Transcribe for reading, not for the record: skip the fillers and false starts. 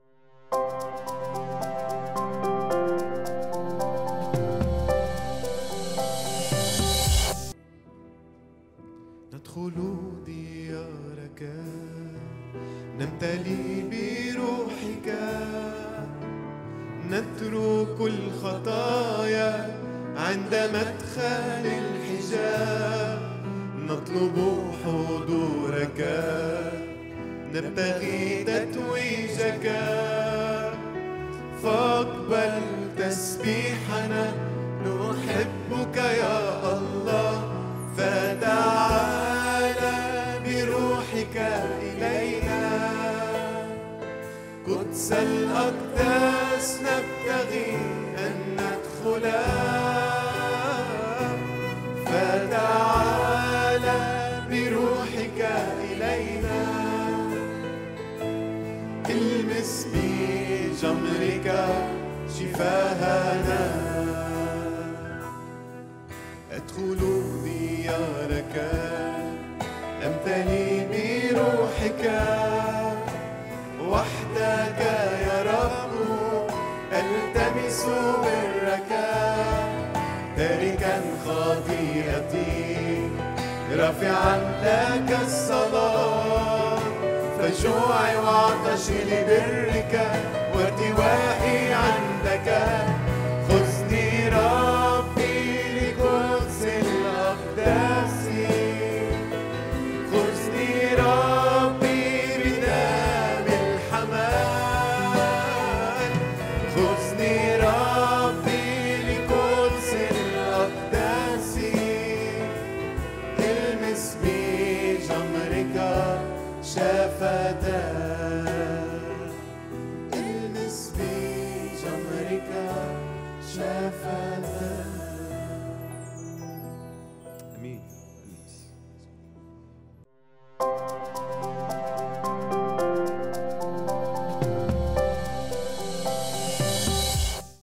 ندخل ديارك نمتلي بروحك، نترك الخطايا عند مدخل الحجاب، نطلب حضورك نبتغي تتويجك، فاقبل تسبيحنا نحبك يا الله، فتعالى بروحك إلينا، قدس الأقداس نبتغي أن ندخلا، فتعالى بروحك إلينا، المس بجمرك شفاهنا، أدخل ديارك أمتلي بروحك، وحدك يا رب ألتمس برك، تاركا خطيئتي رافعا لك الصلاة، فجوعي وعطشي لبرك وارتوائي عندك، خذني ربي لقدس الأقداس، خذني ربي بدم الحمام، خذني ربي لقدس الأقداس، المس بجمرك شفتاي، المس بجمرك شفتاي. امين.